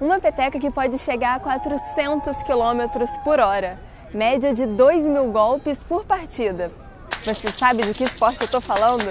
Uma peteca que pode chegar a 400 km por hora, média de 2.000 golpes por partida. Você sabe de que esporte eu estou falando?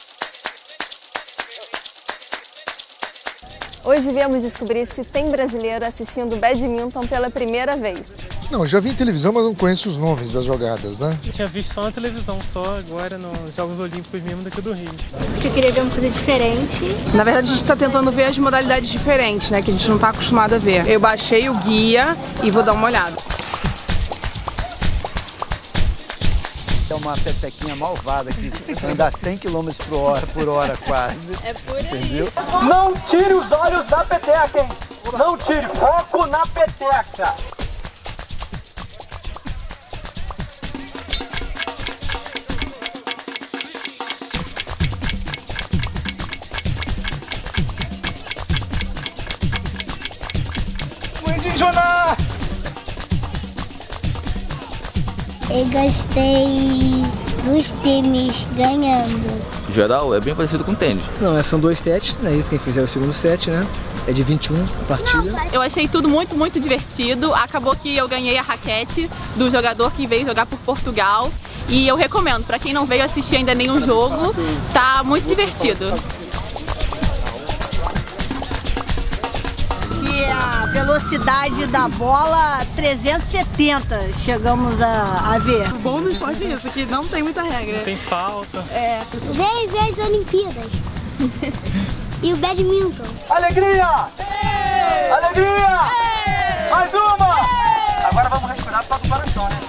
Hoje viemos descobrir se tem brasileiro assistindo badminton pela primeira vez. Não, já vi em televisão, mas não conheço os nomes das jogadas, né? Eu tinha visto só na televisão, só agora nos Jogos Olímpicos mesmo daqui do Rio. Porque eu queria ver uma coisa diferente. Na verdade, a gente está tentando ver as modalidades diferentes, né? Que a gente não está acostumado a ver. Eu baixei o guia e vou dar uma olhada. É uma petequinha malvada que anda 100 km por hora quase. É por aí. Entendeu? Não tire os olhos da peteca, hein? Não tire, foco na peteca. Indígena! Eu gostei dos times ganhando. Geral, é bem parecido com tênis. Não, são 2 sets, não é isso? Quem fizer o segundo set, né? É de 21 a partida. Eu achei tudo muito divertido. Acabou que eu ganhei a raquete do jogador que veio jogar por Portugal. E eu recomendo, para quem não veio assistir ainda nenhum jogo, tá muito divertido. E a velocidade da bola 370, chegamos a ver. O bom do esporte é isso, que não tem muita regra. Não tem falta. Vem ver as Olimpíadas. E o badminton. Alegria! Alegria! Mais uma! Agora vamos respirar para o coração, né?